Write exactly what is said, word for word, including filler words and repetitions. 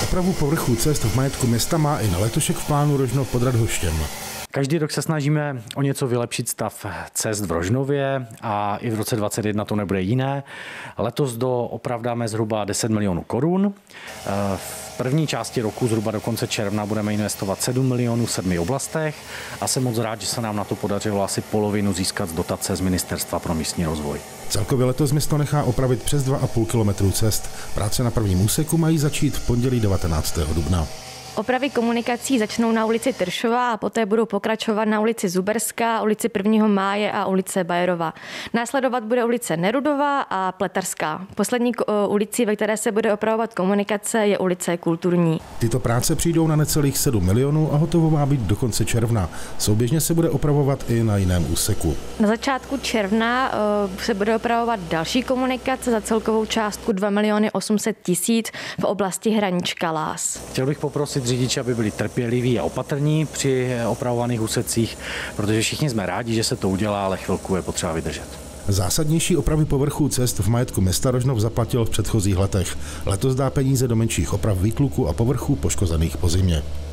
Opravu povrchu cest v majetku města má i na letošek v plánu Rožnov pod Radhoštěm. Každý rok se snažíme o něco vylepšit stav cest v Rožnově a i v roce dvacet jedna to nebude jiné. Letos do oprav dáme zhruba deset milionů korun. V první části roku, zhruba do konce června, budeme investovat sedm milionů v sedmi oblastech a jsem moc rád, že se nám na to podařilo asi polovinu získat z dotace z Ministerstva pro místní rozvoj. Celkově letos město nechá opravit přes dva a půl kilometru cest. Práce na prvním úseku mají začít v pondělí devatenáctého dubna. Opravy komunikací začnou na ulici Tršova a poté budou pokračovat na ulici Zuberská, ulici prvního máje a ulice Bajerova. Následovat bude ulice Nerudová a Pletarská. Poslední ulicí, ve které se bude opravovat komunikace, je ulice Kulturní. Tyto práce přijdou na necelých sedm milionů a hotovo má být do konce června. Souběžně se bude opravovat i na jiném úseku. Na začátku června se bude opravovat další komunikace za celkovou částku dva miliony osm set tisíc v oblasti Hranička Lás. Chtěl bych poprosit řidiči, aby byli trpěliví a opatrní při opravovaných úsecích, protože všichni jsme rádi, že se to udělá, ale chvilku je potřeba vydržet. Zásadnější opravy povrchu cest v majetku města Rožnov zaplatil v předchozích letech. Letos dá peníze do menších oprav výtluku a povrchů poškozených po zimě.